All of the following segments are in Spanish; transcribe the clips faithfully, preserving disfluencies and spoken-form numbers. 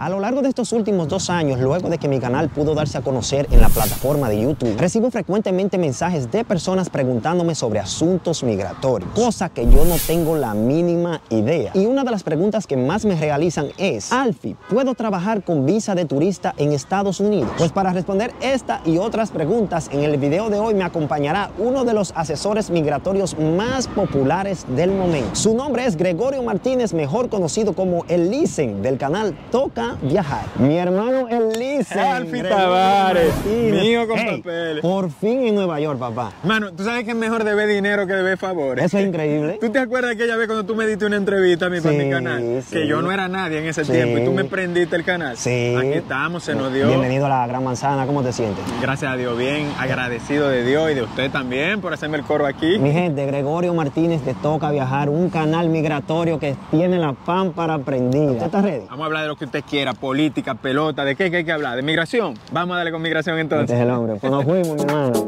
A lo largo de estos últimos dos años, luego de que mi canal pudo darse a conocer en la plataforma de YouTube, recibo frecuentemente mensajes de personas preguntándome sobre asuntos migratorios, cosa que yo no tengo la mínima idea. Y una de las preguntas que más me realizan es: Alfie, ¿puedo trabajar con visa de turista en Estados Unidos? Pues para responder esta y otras preguntas, en el video de hoy me acompañará uno de los asesores migratorios más populares del momento. Su nombre es Gregorio Martínez, mejor conocido como El Licen, del canal Toca Viajar. Mi hermano El Licen. Alfie Tavares, mío con hey, papeles. Por fin en Nueva York, papá. Mano, tú sabes que es mejor deber dinero que deber favores. Eso es increíble. ¿Tú te acuerdas de aquella vez cuando tú me diste una entrevista a mí Sí, para mi canal? sí. Que yo no era nadie en ese Sí. tiempo y tú me prendiste el canal. Sí. Aquí estamos, se nos dio. Bienvenido a la Gran Manzana, ¿cómo te sientes? Gracias a Dios, bien, agradecido de Dios y de usted también por hacerme el coro aquí. Mi gente, Gregorio Martínez de Toca Viajar, un canal migratorio que tiene la pámpara prendida. ¿Usted está ready? Vamos a hablar de lo que usted quiera, política, pelota, ¿de qué, qué hay que hablar? ¿De migración? Vamos a darle con migración entonces. Este es el hombre. Pues nos fuimos, mi hermano.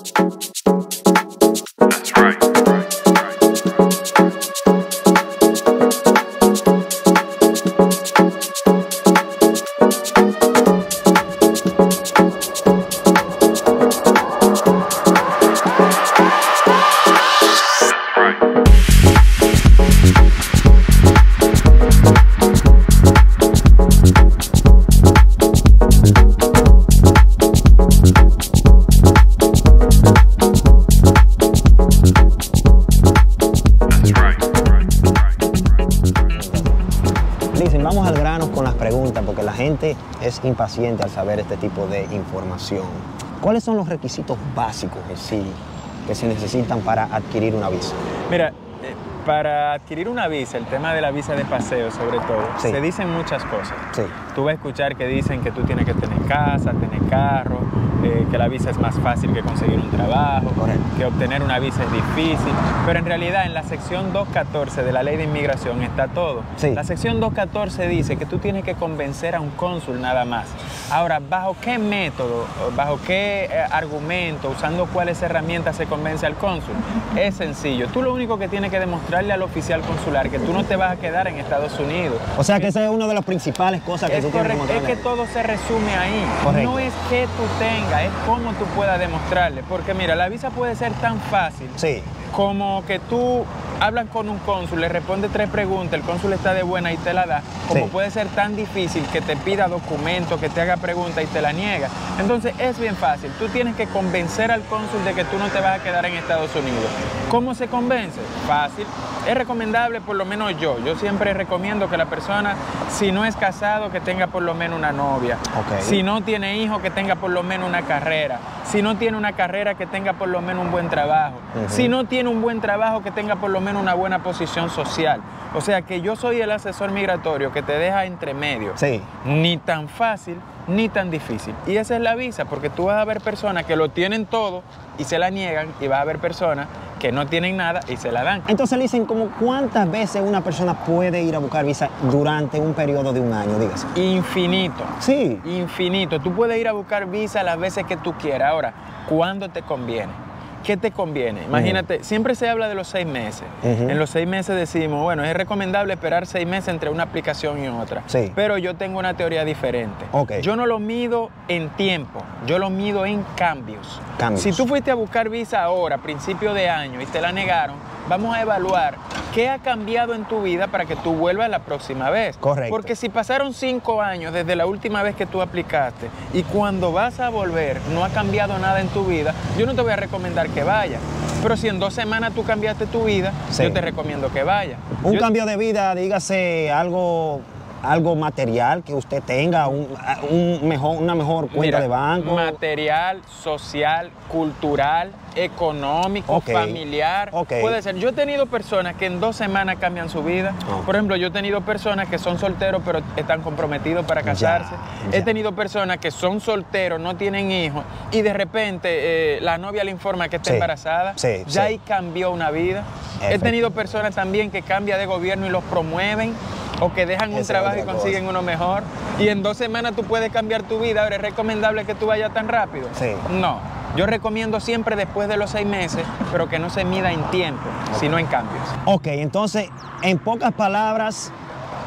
Dicen, vamos al grano con las preguntas, porque la gente es impaciente al saber este tipo de información. ¿Cuáles son los requisitos básicos en sí que se necesitan para adquirir una visa? Mira, eh, para adquirir una visa, el tema de la visa de paseo sobre todo, Sí. se dicen muchas cosas. Sí. Tú vas a escuchar que dicen que tú tienes que tener casa, tener carro, eh, que la visa es más fácil que conseguir un trabajo, Correcto. que obtener una visa es difícil, pero en realidad en la sección doscientos catorce de la ley de inmigración está todo. Sí. La sección doscientos catorce dice que tú tienes que convencer a un cónsul nada más. Ahora, ¿bajo qué método, bajo qué eh, argumento, usando cuáles herramientas se convence al cónsul? Es sencillo. Tú lo único que tienes que demostrarle al oficial consular que tú no te vas a quedar en Estados Unidos. O sea que esa es una de las principales cosas que Es tú tienes que correcto, es que mostrarle. todo se resume ahí. Correcto. No es que tú tengas, es cómo tú puedas demostrarle. Porque mira, la visa puede ser tan fácil Sí. como que tú hablas con un cónsul, le respondes tres preguntas, el cónsul está de buena y te la da, como Sí. puede ser tan difícil que te pida documentos, que te haga preguntas y te la niega. Entonces es bien fácil, tú tienes que convencer al cónsul de que tú no te vas a quedar en Estados Unidos. ¿Cómo se convence? Fácil. Es recomendable, por lo menos yo, yo siempre recomiendo que la persona, si no es casado, que tenga por lo menos una novia. Ok. Si no tiene hijos, que tenga por lo menos una carrera. Si no tiene una carrera, que tenga por lo menos un buen trabajo. Ujú. Si no tiene un buen trabajo, que tenga por lo menos una buena posición social. O sea que yo soy el asesor migratorio que te deja entre medio. Sí. Ni tan fácil, ni tan difícil. Y esa es la visa, porque tú vas a ver personas que lo tienen todo y se la niegan, y vas a ver personas que no tienen nada y se la dan. Entonces le dicen como cuántas veces una persona puede ir a buscar visa durante un periodo de un año, dígase. Infinito. Sí. Infinito. Tú puedes ir a buscar visa las veces que tú quieras. Ahora, ¿cuándo te conviene? ¿Qué te conviene? Imagínate, uh-huh. siempre se habla de los seis meses. Uh-huh. En los seis meses decimos, bueno, es recomendable esperar seis meses entre una aplicación y otra. Sí. Pero yo tengo una teoría diferente. Okay. Yo no lo mido en tiempo, yo lo mido en cambios. Cambios. Si tú fuiste a buscar visa ahora, a principio de año, y te la negaron, vamos a evaluar qué ha cambiado en tu vida para que tú vuelvas la próxima vez. Correcto. Porque si pasaron cinco años desde la última vez que tú aplicaste y cuando vas a volver no ha cambiado nada en tu vida, yo no te voy a recomendar que vayas. Pero si en dos semanas tú cambiaste tu vida, sí. yo te recomiendo que vayas. Un yo... cambio de vida, dígase algo... algo material que usted tenga, un, un mejor, una mejor cuenta Mira, de banco. Material, social, cultural, económico, okay. familiar. Okay. Puede ser. Yo he tenido personas que en dos semanas cambian su vida. Okay. Por ejemplo, yo he tenido personas que son solteros pero están comprometidos para casarse. Ya, ya. He tenido personas que son solteros, no tienen hijos y de repente eh, la novia le informa que está sí. embarazada. Sí, ya sí. ahí cambió una vida. He tenido personas también que cambian de gobierno y los promueven, o que dejan un Esa trabajo y consiguen cosa. uno mejor. Y en dos semanas tú puedes cambiar tu vida. Ahora, ¿es recomendable que tú vayas tan rápido? Sí. No. Yo recomiendo siempre después de los seis meses, pero que no se mida en tiempo, okay. sino en cambios. Ok, entonces, en pocas palabras,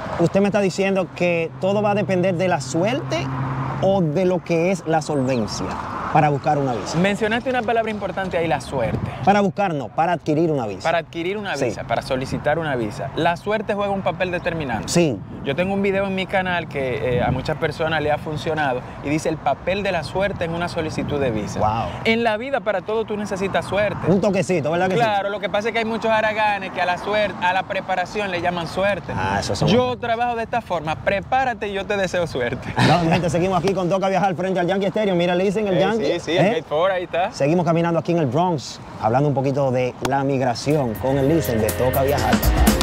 Usted me está diciendo que todo va a depender de la suerte o de lo que es la solvencia para buscar una visa. Mencionaste una palabra importante ahí, la suerte. Para buscar, no, para adquirir una visa. Para adquirir una Sí. visa, para solicitar una visa. La suerte juega un papel determinante. Sí. Yo tengo un video en mi canal que eh, a muchas personas le ha funcionado y dice el papel de la suerte en una solicitud de visa. Wow. En la vida para todo tú necesitas suerte. Un toquecito, ¿verdad que Claro, lo que pasa es que hay muchos haraganes que a la suerte, a la preparación le llaman suerte. Ah, eso son- Yo trabajo de esta forma, prepárate y yo te deseo suerte. sí? No, mi gente, seguimos aquí con Toca Viajar frente al Yankee Stadium. Mira, le dicen el Eh, Yankee. sí, sí, ¿eh? el Gate cuatro, ahí está. Seguimos caminando aquí en el Bronx, hablando un poquito de la migración con el Listen de Toca Viajar.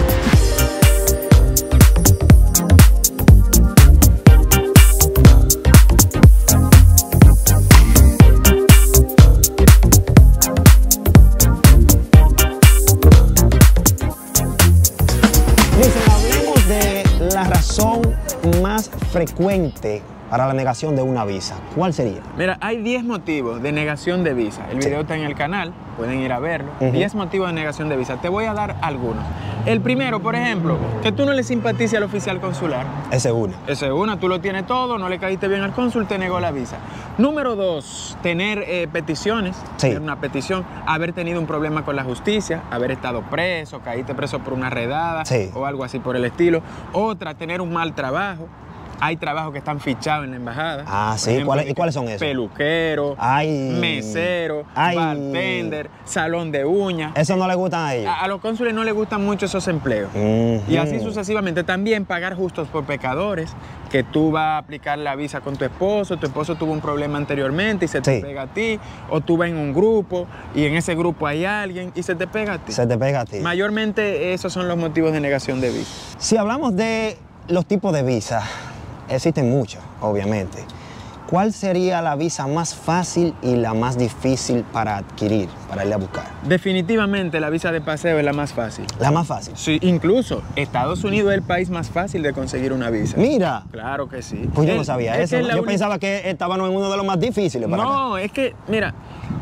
Listen, hablemos de la razón más frecuente para la negación de una visa. ¿Cuál sería? Mira, hay diez motivos de negación de visa. El Sí. video está en el canal, pueden ir a verlo. Ujú. diez motivos de negación de visa. Te voy a dar algunos. El primero, por ejemplo, que tú no le simpatices al oficial consular. Ese es uno. Ese es una, tú lo tienes todo, no le caíste bien al cónsul, te negó la visa. Número dos, tener eh, peticiones, Sí. tener una petición, haber tenido un problema con la justicia, haber estado preso, caíste preso por una redada Sí. o algo así por el estilo. Otra, tener un mal trabajo. Hay trabajos que están fichados en la embajada. Ah, Por sí. ejemplo, ¿Cuáles- y cuáles son esos? Peluquero, Ay. mesero, Ay. bartender, salón de uñas. Eso no le gusta a ellos. A, a los cónsules no les gustan mucho esos empleos. Ujú. Y así sucesivamente. También pagar justos por pecadores, que tú vas a aplicar la visa con tu esposo, tu esposo tuvo un problema anteriormente y se te Sí. pega a ti, o tú vas en un grupo y en ese grupo hay alguien y se te pega a ti. Se te pega a ti. Mayormente esos son los motivos de negación de visa. Si hablamos de los tipos de visa, existen muchos, obviamente. ¿Cuál sería la visa más fácil y la más difícil para adquirir, para irle a buscar? Definitivamente la visa de paseo es la más fácil. La más fácil. Sí, incluso Estados Unidos es el país más fácil de conseguir una visa. Mira, Claro que sí. pues yo no Es- sabía es eso. que es la Yo única- pensaba que estábamos en uno de los más difíciles para acá. No, es que, mira,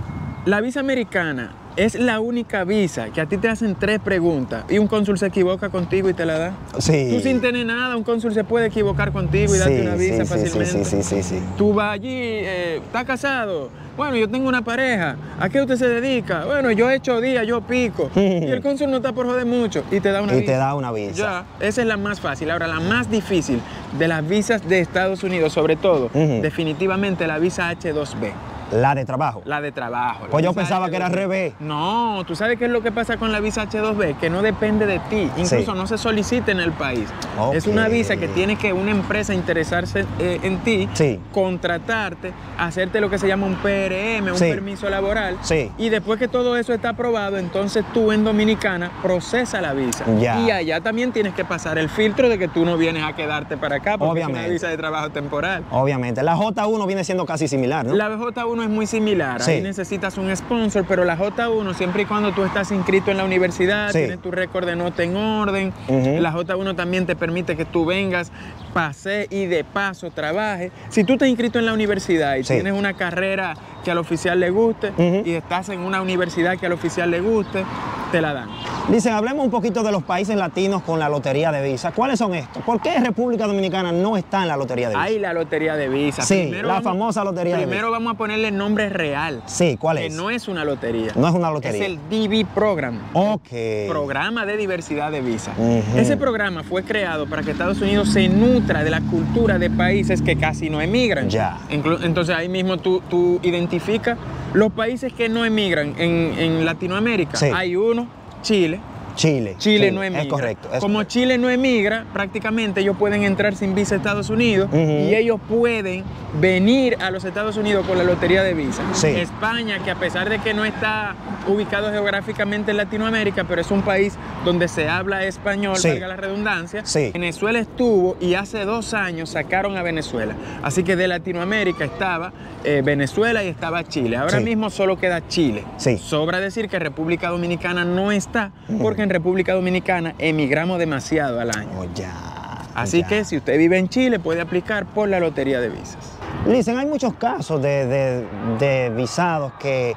la visa americana es la única visa que a ti te hacen tres preguntas y un cónsul se equivoca contigo y te la da. Sí. Tú sin tener nada, un cónsul se puede equivocar contigo y darte Sí, una visa sí, sí, fácilmente. sí, sí, sí, sí. Tú vas allí, eh, ¿estás casado? Bueno, yo tengo una pareja. ¿A qué usted se dedica? Bueno, yo he hecho días, yo pico. Y el cónsul no está por joder mucho y te da una Y visa. te da una visa. Ya, esa es la más fácil. Ahora, la más difícil de las visas de Estados Unidos, sobre todo, Ujú. definitivamente la visa H dos B. La de trabajo. La de trabajo. la Pues yo visa pensaba que era H dos B. al revés. No, ¿tú sabes qué es lo que pasa con la visa H dos B? Que no depende de ti. Incluso Sí. no se solicita en el país. Ok. Es una visa que tiene que una empresa interesarse eh, en ti, Sí. contratarte, hacerte lo que se llama un P R M, un Sí. permiso laboral. Sí. Y después que todo eso está aprobado, entonces tú en Dominicana procesa la visa. Ya. Y allá también tienes que pasar el filtro de que tú no vienes a quedarte para acá porque es Obviamente. una visa de trabajo temporal. Obviamente. La J uno viene siendo casi similar, ¿no? La J uno es muy similar, Sí. ahí necesitas un sponsor, pero la J uno, siempre y cuando tú estás inscrito en la universidad, Sí. tienes tu récord de nota en orden, Ujú. la J uno también te permite que tú vengas, pase y de paso trabaje. Si tú estás inscrito en la universidad y Sí. tienes una carrera que al oficial le guste Ujú. y estás en una universidad que al oficial le guste, te la dan. Dicen, hablemos un poquito de los países latinos con la lotería de visa. ¿Cuáles son estos? ¿Por qué República Dominicana no está en la lotería de visa? Hay la lotería de visa. Sí, la famosa lotería de Primero visa. vamos a ponerle nombre real. Sí, ¿cuál Que es? no es una lotería. No es una lotería. Es el D V Program. Ok. Programa de diversidad de visa. Ujú. Ese programa fue creado para que Estados Unidos se nutra de la cultura de países que casi no emigran. Ya. Inclu- Entonces ahí mismo tú, tú identificas los países que no emigran en, en Latinoamérica. Sí. Hay uno, Chile. Chile. Chile Sí, no emigra. Es correcto. es Como correcto. Chile no emigra, prácticamente ellos pueden entrar sin visa a Estados Unidos Ujú. y ellos pueden venir a los Estados Unidos con la lotería de visa. Sí. España, que a pesar de que no está ubicado geográficamente en Latinoamérica, pero es un país donde se habla español, Sí. valga la redundancia, Sí. Venezuela estuvo y hace dos años sacaron a Venezuela. Así que de Latinoamérica estaba eh, Venezuela y estaba Chile. Ahora Sí. mismo solo queda Chile. Sí. Sobra decir que República Dominicana no está, porque en República Dominicana emigramos demasiado al año. Oh, ya. Así ya. que si usted vive en Chile, puede aplicar por la lotería de visas. Dicen, hay muchos casos de, de- de visados que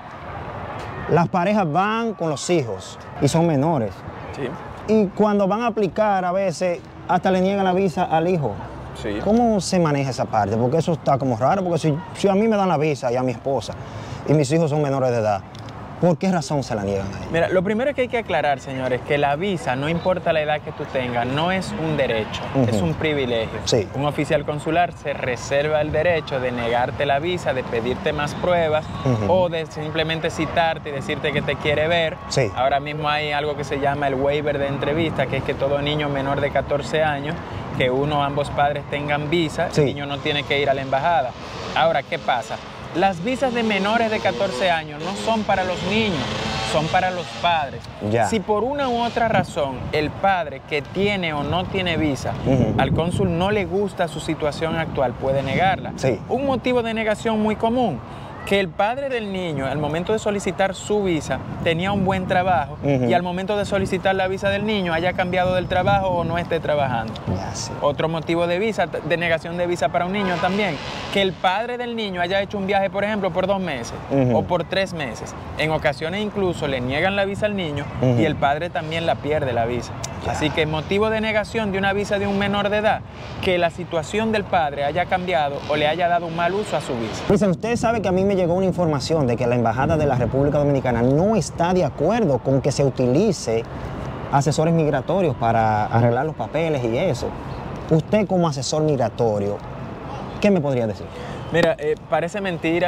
las parejas van con los hijos y son menores. Sí. Y cuando van a aplicar, a veces hasta le niegan la visa al hijo. Sí. ¿Cómo se maneja esa parte? Porque eso está como raro, porque si, si a mí me dan la visa y a mi esposa y mis hijos son menores de edad, ¿por qué razón se la niegan a ella? Mira, lo primero que hay que aclarar, señores, que la visa, no importa la edad que tú tengas, no es un derecho, uh-huh. es un privilegio. Sí. Un oficial consular se reserva el derecho de negarte la visa, de pedirte más pruebas uh-huh. o de simplemente citarte y decirte que te quiere ver. Sí. Ahora mismo hay algo que se llama el waiver de entrevista, que es que todo niño menor de catorce años, que uno o ambos padres tengan visa, sí. el niño no tiene que ir a la embajada. Ahora, ¿qué pasa? Las visas de menores de catorce años no son para los niños, son para los padres. Ya. Si por una u otra razón el padre que tiene o no tiene visa, uh-huh. al cónsul no le gusta su situación actual, puede negarla. Sí. Un motivo de negación muy común, que el padre del niño al momento de solicitar su visa tenía un buen trabajo uh-huh. y al momento de solicitar la visa del niño haya cambiado del trabajo o no esté trabajando. Ya, sí. Otro motivo de visa, de negación de visa para un niño también, que el padre del niño haya hecho un viaje, por ejemplo, por dos meses uh-huh. o por tres meses. En ocasiones incluso le niegan la visa al niño uh-huh. y el padre también la pierde la visa. Ya. Así que motivo de negación de una visa de un menor de edad, que la situación del padre haya cambiado o le haya dado un mal uso a su visa. Dicen, usted sabe que a mí me llegó una información de que la Embajada de la República Dominicana no está de acuerdo con que se utilice asesores migratorios para arreglar los papeles y eso. Usted como asesor migratorio, ¿qué me podría decir? Mira, eh, parece mentira,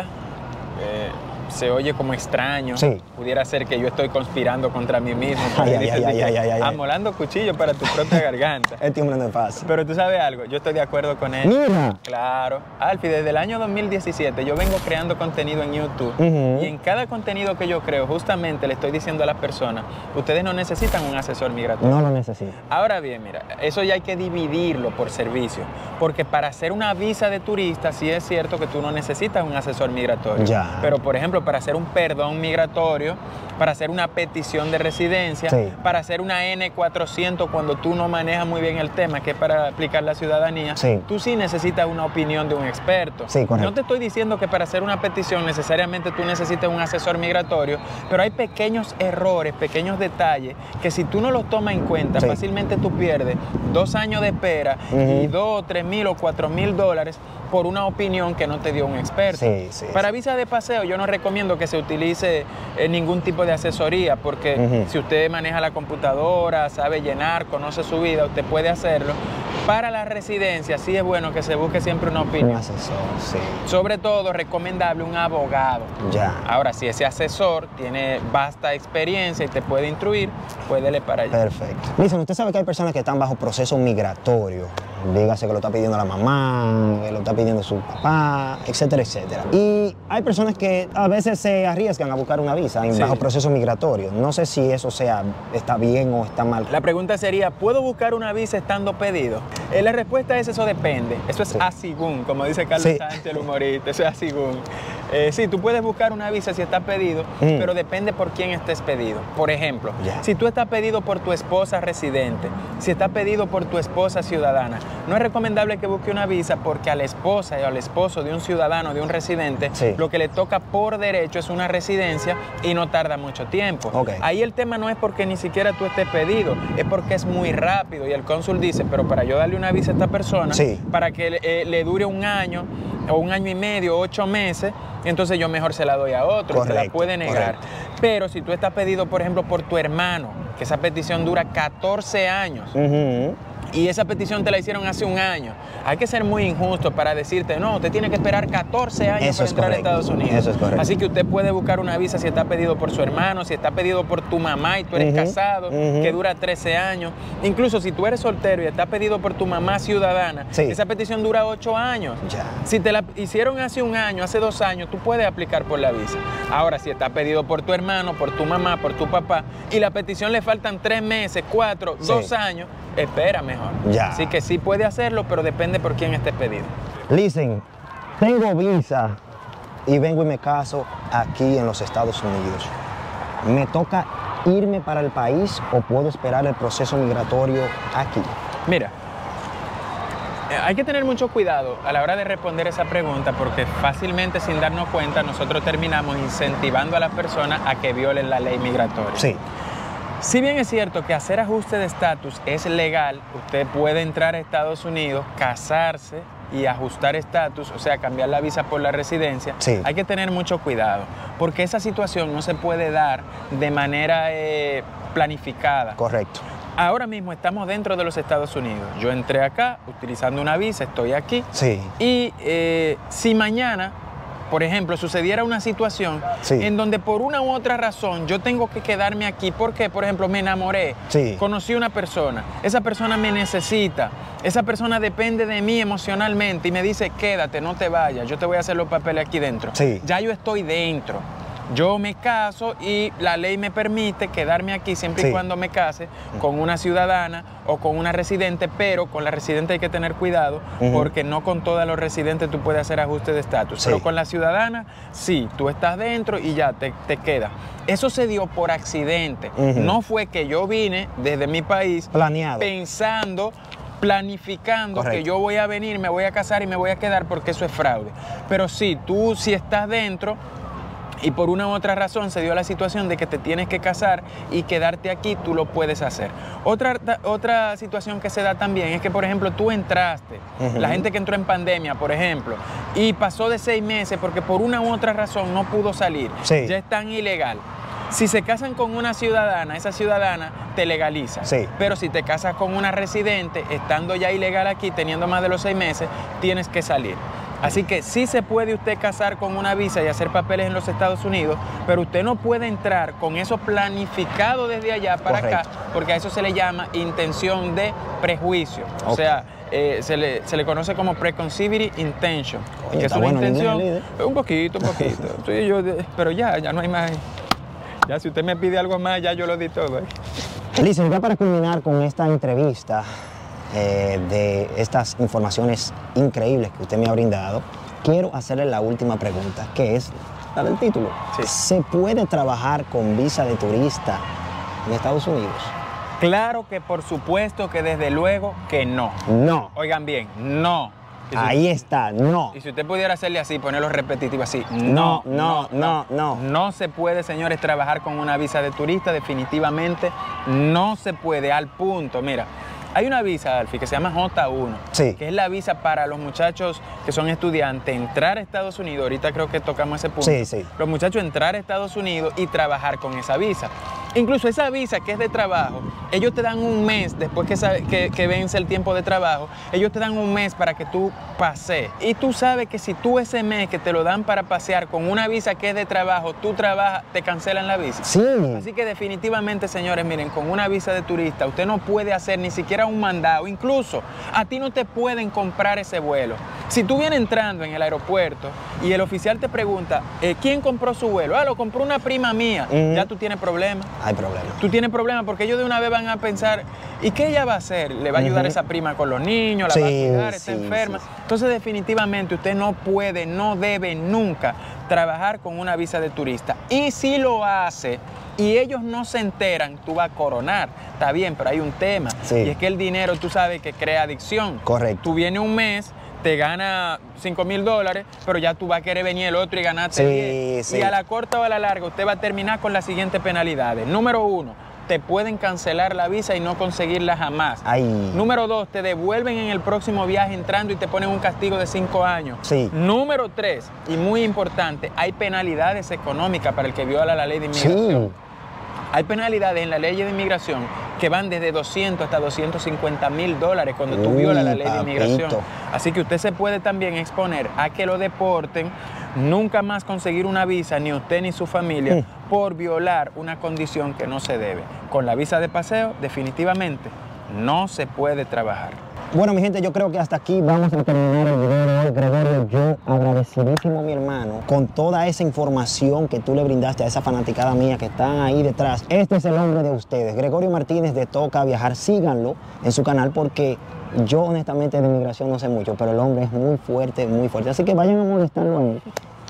eh, se oye como extraño. Sí. Pudiera ser que yo estoy conspirando contra mí mismo. Ay, ay, ay, ay, ay, ay, ay. Amolando cuchillo para tu propia garganta. Este hombre no es fácil. Pero tú sabes algo, yo estoy de acuerdo con él. Mira. Claro. Alfie, desde el año dos mil diecisiete yo vengo creando contenido en YouTube. Uh-huh. Y en cada contenido que yo creo, justamente le estoy diciendo a las personas, ustedes no necesitan un asesor migratorio. No lo necesitan. Ahora bien, mira, eso ya hay que dividirlo por servicio. Porque para hacer una visa de turista, sí es cierto que tú no necesitas un asesor migratorio. Ya. Pero, por ejemplo, para hacer un perdón migratorio, para hacer una petición de residencia, sí. para hacer una ene cuatrocientos cuando tú no manejas muy bien el tema, que es para aplicar la ciudadanía, sí. tú sí necesitas una opinión de un experto. Sí, correcto. No te estoy diciendo que para hacer una petición necesariamente tú necesitas un asesor migratorio, pero hay pequeños errores, pequeños detalles, que si tú no los tomas en cuenta, sí. fácilmente tú pierdes dos años de espera uh-huh. y dos, tres mil o cuatro mil dólares por una opinión que no te dio un experto. Sí, sí, para sí. visa de paseo yo no recomiendo que se utilice eh, ningún tipo de asesoría, porque uh-huh. si usted maneja la computadora, sabe llenar, conoce su vida, usted puede hacerlo. Para la residencia sí es bueno que se busque siempre una opinión. Un asesor, sí. Sobre todo, recomendable un abogado. Ya. Ahora, si ese asesor tiene vasta experiencia y te puede instruir, puédele para allá. Perfecto. Dicen, usted sabe que hay personas que están bajo proceso migratorio. Dígase que lo está pidiendo la mamá, que lo está pidiendo su papá, etcétera, etcétera. Y hay personas que a veces se arriesgan a buscar una visa en sí. bajo proceso migratorio. No sé si eso sea, está bien o está mal. La pregunta sería, ¿puedo buscar una visa estando pedido? Eh, la respuesta es, eso depende. Eso es sí. asigún, como dice Carlos sí. Sánchez, el humorista. Eso es asigún. Eh, sí, tú puedes buscar una visa si estás pedido, mm. pero depende por quién estés pedido. Por ejemplo, yeah. si tú estás pedido por tu esposa residente, si estás pedido por tu esposa ciudadana, no es recomendable que busque una visa porque a la esposa o al esposo de un ciudadano, de un residente, sí. lo que le toca por derecho es una residencia y no tarda mucho tiempo. Okay. Ahí el tema no es porque ni siquiera tú estés pedido, es porque es muy rápido y el cónsul dice, pero para yo darle una visa a esta persona, sí. para que eh, le dure un año o un año y medio, ocho meses, entonces yo mejor se la doy a otro, correcto, se la puede negar. Correcto. Pero si tú estás pedido, por ejemplo, por tu hermano, que esa petición dura catorce años, uh-huh. y esa petición te la hicieron hace un año, hay que ser muy injusto para decirte, no, usted tiene que esperar catorce años Eso para es entrar correcto. a Estados Unidos. Eso es correcto. Así que usted puede buscar una visa si está pedido por su hermano, si está pedido por tu mamá y tú eres uh-huh. casado, uh-huh. que dura trece años. Incluso si tú eres soltero y está pedido por tu mamá ciudadana, sí. esa petición dura ocho años. Ya. Si te la hicieron hace un año, hace dos años, tú puedes aplicar por la visa. Ahora, si está pedido por tu hermano, por tu mamá, por tu papá, y la petición le faltan tres meses, cuatro, sí. dos años, espera mejor. Ya. Así que sí puede hacerlo, pero depende por quién esté pedido. Listen, tengo visa y vengo y me caso aquí en los Estados Unidos. ¿Me toca irme para el país o puedo esperar el proceso migratorio aquí? Mira, hay que tener mucho cuidado a la hora de responder esa pregunta porque fácilmente, sin darnos cuenta, nosotros terminamos incentivando a las personas a que violen la ley migratoria. Sí. Si bien es cierto que hacer ajuste de estatus es legal, usted puede entrar a Estados Unidos, casarse y ajustar estatus, o sea, cambiar la visa por la residencia, sí. Hay que tener mucho cuidado, porque esa situación no se puede dar de manera eh, planificada. Correcto. Ahora mismo estamos dentro de los Estados Unidos. Yo entré acá utilizando una visa, estoy aquí. Sí. Y eh, si mañana, por ejemplo, sucediera una situación sí. en donde por una u otra razón yo tengo que quedarme aquí porque, por ejemplo, me enamoré, sí. conocí una persona, esa persona me necesita, esa persona depende de mí emocionalmente y me dice, quédate, no te vayas, yo te voy a hacer los papeles aquí dentro. Sí. Ya yo estoy dentro. Yo me caso y la ley me permite quedarme aquí siempre sí. y cuando me case con una ciudadana o con una residente, pero con la residente hay que tener cuidado uh-huh. porque no con todos los residentes tú puedes hacer ajuste de estatus. Sí. Pero con la ciudadana, sí, tú estás dentro y ya te, te queda. Eso se dio por accidente. Uh-huh. No fue que yo vine desde mi país planeado, pensando, planificando correcto. Que yo voy a venir, me voy a casar y me voy a quedar porque eso es fraude. Pero sí, tú si estás dentro y por una u otra razón se dio la situación de que te tienes que casar y quedarte aquí, tú lo puedes hacer. Otra, otra situación que se da también es que, por ejemplo, tú entraste, uh-huh. la gente que entró en pandemia, por ejemplo, y pasó de seis meses porque por una u otra razón no pudo salir, sí. ya es tan ilegal. Si se casan con una ciudadana, esa ciudadana te legaliza. Sí. Pero si te casas con una residente, estando ya ilegal aquí, teniendo más de los seis meses, tienes que salir. Así que sí se puede usted casar con una visa y hacer papeles en los Estados Unidos, pero usted no puede entrar con eso planificado desde allá para correcto. Acá, porque a eso se le llama intención de prejuicio. Okay. O sea, eh, se, le, se le conoce como preconceived intention. Oye, que es una bueno intención, inglés, un poquito, un poquito. Sí, yo, pero ya, ya no hay más. Ya si usted me pide algo más, ya yo lo di todo. ¿eh? Eliezer, ya para culminar con esta entrevista, Eh, de estas informaciones increíbles que usted me ha brindado, quiero hacerle la última pregunta, que es la del título. Sí. ¿Se puede trabajar con visa de turista en Estados Unidos? Claro que por supuesto que desde luego que no. No. Oigan bien, no. Si Ahí está, no. Y si usted pudiera hacerle así, ponerlo repetitivo así, no, no, no, no, no. No se puede, señores, trabajar con una visa de turista, definitivamente no se puede, al punto, mira. Hay una visa, Alfie, que se llama J uno, sí. que es la visa para los muchachos que son estudiantes, entrar a Estados Unidos, ahorita creo que tocamos ese punto, sí, sí. los muchachos entrar a Estados Unidos y trabajar con esa visa. Incluso esa visa que es de trabajo, ellos te dan un mes, después que, sabe, que, que vence el tiempo de trabajo, ellos te dan un mes para que tú pasees. Y tú sabes que si tú ese mes que te lo dan para pasear con una visa que es de trabajo, tú trabajas, te cancelan la visa. Sí. Así que definitivamente, señores, miren, con una visa de turista, usted no puede hacer ni siquiera un mandado. Incluso a ti no te pueden comprar ese vuelo. Si tú vienes entrando en el aeropuerto y el oficial te pregunta, eh, ¿quién compró su vuelo? Ah, lo compró una prima mía. Uh-huh. Ya tú tienes problemas. Hay problemas. Tú tienes problemas porque ellos de una vez van a pensar, ¿y qué ella va a hacer? ¿Le va a ayudar uh-huh. esa prima con los niños? ¿La sí, va a cuidar? ¿Está sí, enferma? Sí. Entonces, definitivamente, usted no puede, no debe nunca trabajar con una visa de turista. Y si lo hace y ellos no se enteran, tú vas a coronar. Está bien, pero hay un tema. Sí. Y es que el dinero, tú sabes que crea adicción. Correcto. Tú vienes un mes, te gana cinco mil dólares, pero ya tú vas a querer venir el otro y ganarte sí, diez. Sí. Y a la corta o a la larga, usted va a terminar con las siguientes penalidades. Número uno, te pueden cancelar la visa y no conseguirla jamás. Ay. Número dos, te devuelven en el próximo viaje entrando y te ponen un castigo de cinco años. Sí. Número tres, y muy importante, hay penalidades económicas para el que viola la ley de inmigración. Sí. Hay penalidades en la ley de inmigración que van desde doscientos hasta doscientos cincuenta mil dólares cuando tú Uy, violas la ley papito. de inmigración. Así que usted se puede también exponer a que lo deporten, nunca más conseguir una visa, ni usted ni su familia, mm. por violar una condición que no se debe. Con la visa de paseo, definitivamente, no se puede trabajar. Bueno, mi gente, yo creo que hasta aquí vamos a terminar el video de hoy. Gregorio, yo agradecidísimo, mi hermano, con toda esa información que tú le brindaste a esa fanaticada mía que están ahí detrás. Este es el hombre de ustedes, Gregorio Martínez de Toca Viajar. Síganlo en su canal porque yo honestamente de inmigración no sé mucho, pero el hombre es muy fuerte, muy fuerte. Así que vayan a molestarlo a él.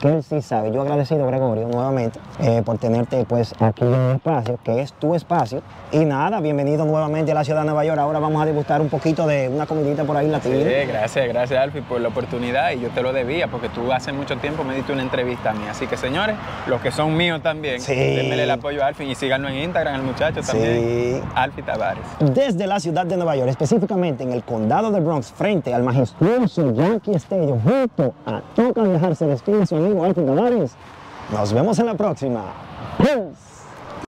que él sí sabe. Yo agradecido, Gregorio, nuevamente, eh, por tenerte pues aquí en el espacio, que es tu espacio. Y nada, bienvenido nuevamente a la ciudad de Nueva York. Ahora vamos a degustar un poquito de una comidita por ahí latina. Sí, gracias, gracias Alfie por la oportunidad y yo te lo debía porque tú hace mucho tiempo me diste una entrevista a mí. Así que señores, los que son míos también, sí. denme el apoyo a Alfie y síganlo en Instagram, el muchacho también, sí. Alfie Tavares. Desde la ciudad de Nueva York, específicamente en el condado de Bronx, frente al majestuoso Yankee Stadium, junto a Toca Viajar, se despide su amigo Alfie Tavares. Nos vemos en la próxima. Peace.